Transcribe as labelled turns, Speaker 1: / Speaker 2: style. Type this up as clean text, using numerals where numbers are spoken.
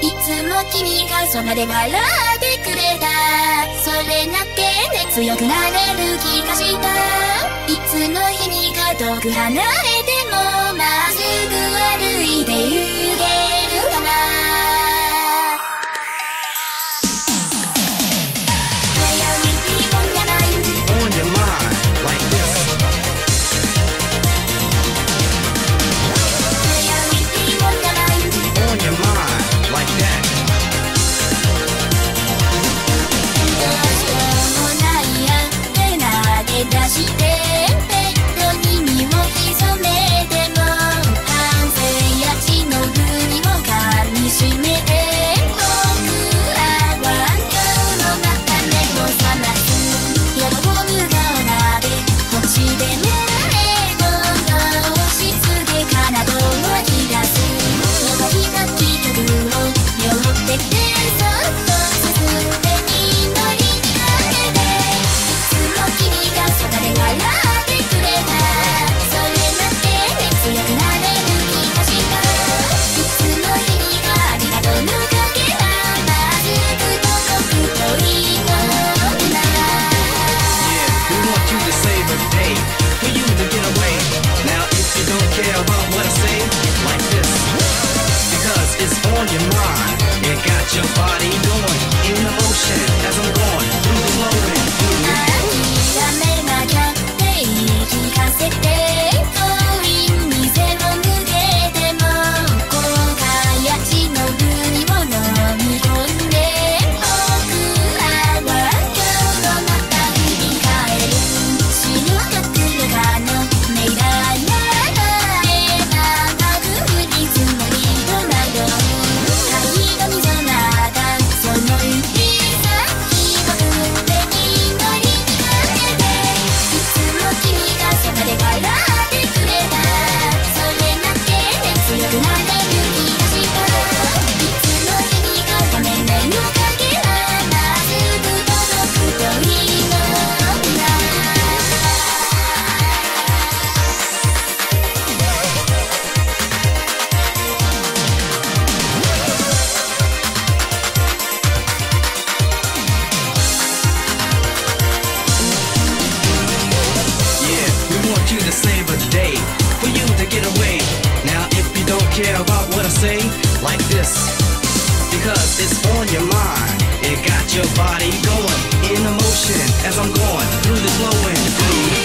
Speaker 1: いつも君がそばで笑ってくれた。それだけで強くなれる気がした。いつの日にか遠く離れてもまっすぐ歩いて行けるかな。出してベッドに身を潜めても反省や血の国を噛みしめて僕らは今日の中目を覚ます喜ぶ顔で星でねどんどん押し付けかなと湧き出す伸ばした記憶を寄ってきてそっとすすって祈りにかけていつも君がそばで笑ってくれた。それだけで強くなれる気がした。いつの日にかありがとうの影がまっすぐ届くといいのにな。
Speaker 2: Yeah, we want you to save a day for you to get away. Now if you don't care about what I say, like this, because it's on your mind, it got your body going in the motion as I'm going through the flowing.
Speaker 1: 諦めなきゃって言い聞かせて遠い店を抜けても後悔や血の国を飲み込んで僕らは今日のまた振り返る白隠れ家の未来なれ長く降り積もりとなど灰の溝なだその指先を振って祈りにかけていつも君がそばで笑ってくれた。それだけで強くなれる気がした。いつの日にか画面での影がまっすぐ届くといいのにな。
Speaker 2: Yeah, we want you to save a day for you to get away. Now if you don't care about what I say, like this, because it's on your mind, it got your body going in motion as I'm going through the flowing groove.